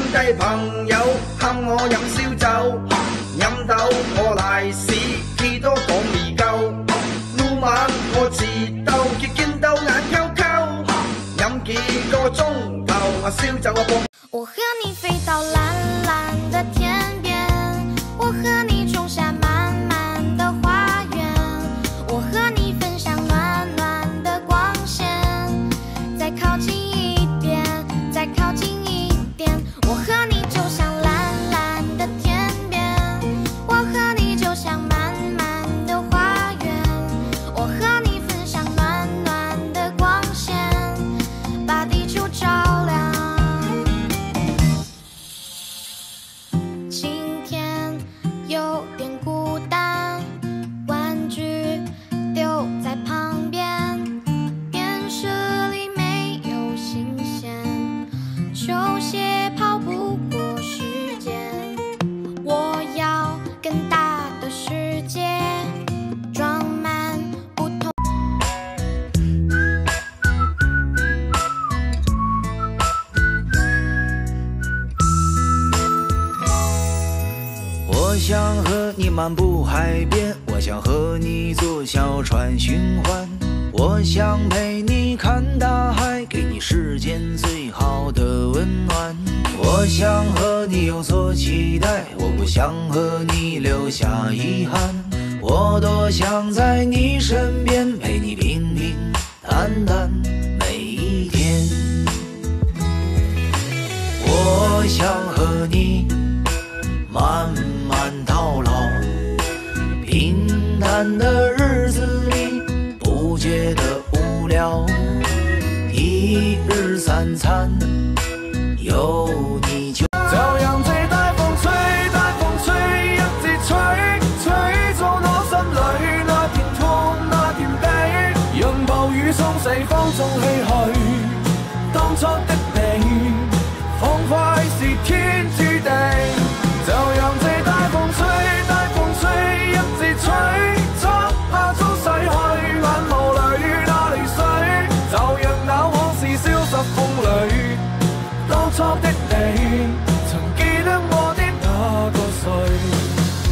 低朋友喊我飲燒酒，飲到我賴屎，幾多講未夠。擼晚我自鬥，結見到眼溝溝，飲幾個鐘頭啊燒酒啊幫。 我和你飛到藍藍的天邊，我和你種下滿滿的花園，我和你分享暖暖的光線，再靠近一點，再靠近一點，我和你就像藍藍的天邊，我和你就像滿滿的花園，我和你分享暖暖的光線，把地球照亮。今天有點孤單，玩具丟在旁邊，電視裡沒有新鮮，球鞋跑不過時間，我要更大的世界，裝滿不同。 我想和你漫步海边，我想和你坐小船寻欢，我想陪你看大海，给你世间最好的温暖。我想和你有所期待，我不想和你留下遗憾。我多想在你身边，陪你平平淡淡每一天。我想和你慢慢到老，平淡的日子里不觉得无聊，一日三餐有你就。 就讓這大風吹，大風吹，一直吹，吹咗我心裏那片痛，那片悲，讓暴雨沖洗放縱唏噓，當初的你，歡快是天注定。就讓這大風吹，大風吹，一直吹，漆黑中洗去眼眸裏那淚水，就讓那往事消失風裏，當初的你，曾記得我的那個誰。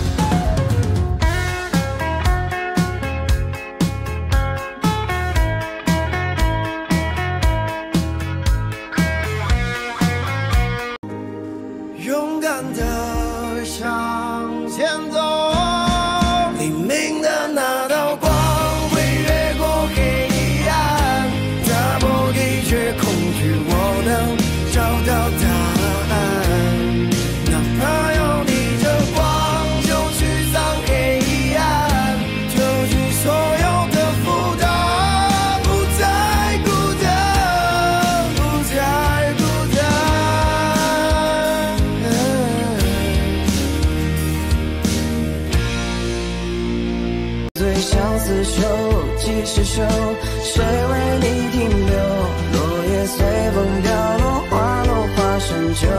勇敢地向前走，黎明的那道光會越過黑暗，打破一切恐懼，我能找到答案。哪怕有你的光，就驅散黑暗，就去所有的負擔，不再孤單，不再孤單。最相思秋，几时休？谁为你停留？落叶随风飘落，花落花深秋。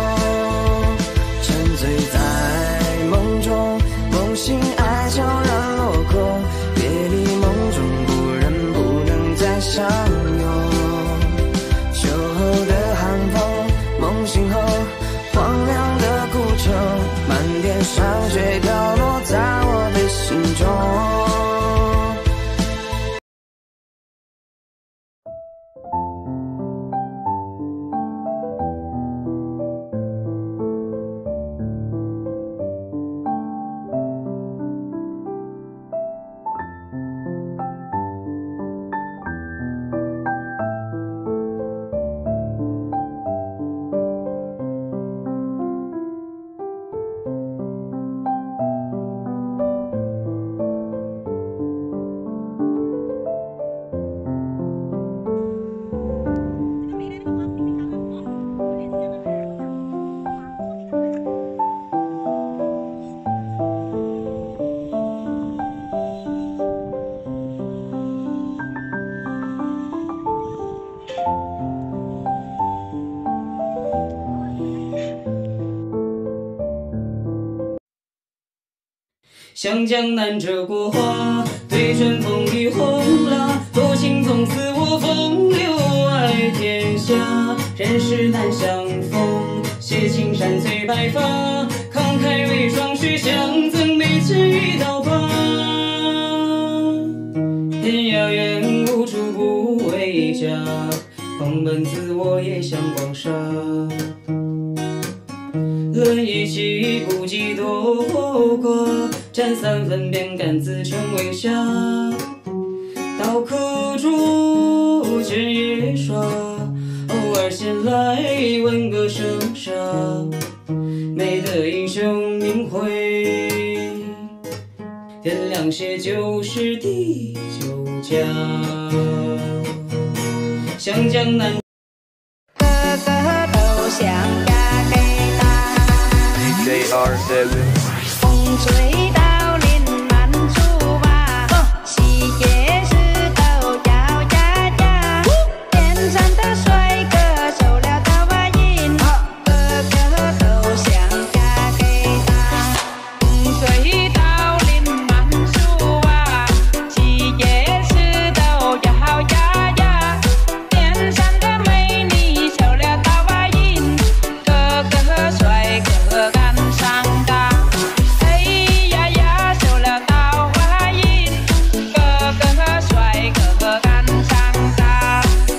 沉醉在梦中，梦醒爱悄然落空。别离梦中不忍，不能再相拥。秋后的寒风，梦醒后荒凉的古城，满天霜雪飘落在我的心中。 像江南这国花，对春风雨红了，多情从此我风流爱天下，人世难相逢。 写青山翠白发，慷慨为壮士相赠美之一道疤。天涯远，无处不为家，狂奔自我也像光沙。论一气不计多寡，沾3分便敢自称为侠。刀刻竹，剑也耍，偶尔闲来问个生杀。美的英雄名讳，天亮些就是第9家。湘江南。 个个都想嫁给他。 JR7。 风吹到林满处吧，细叶石头摇呀呀。天上的帅哥收了桃花运，个个都想嫁给他。风吹到林满处吧，细叶石头摇呀呀。天上的美女收了桃花运，个个帅哥赶上他。哎呀呀，收了桃花运，个个帅哥赶上他。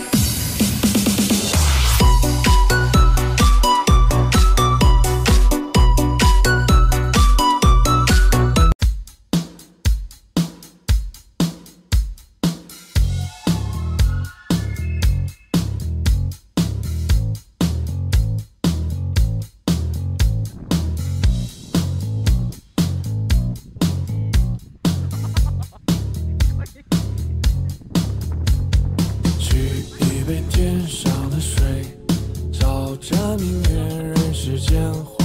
取一杯天上的水，照着明月人世间。